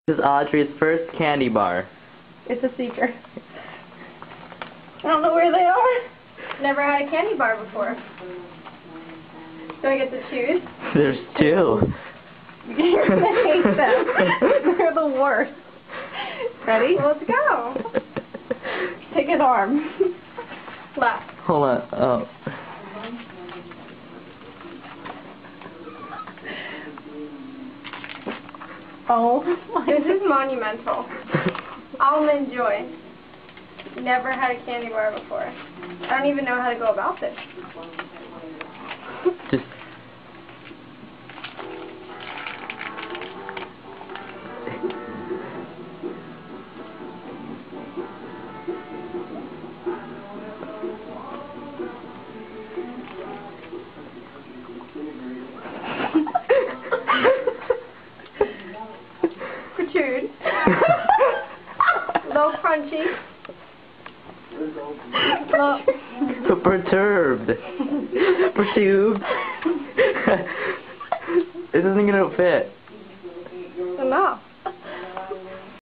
This is Audrey's first candy bar. It's a secret. I don't know where they are. Never had a candy bar before. Do I get to choose? There's two. You're gonna hate them. They're the worst. Ready? Well, let's go. Pick an arm. Left. Hold on. Oh. Oh, this is monumental. Almond Joy. Never had a candy bar before. I don't even know how to go about this. Just. Protrude. Low crunchy. Low. Perturbed. Perturbed. It isn't gonna fit. Enough.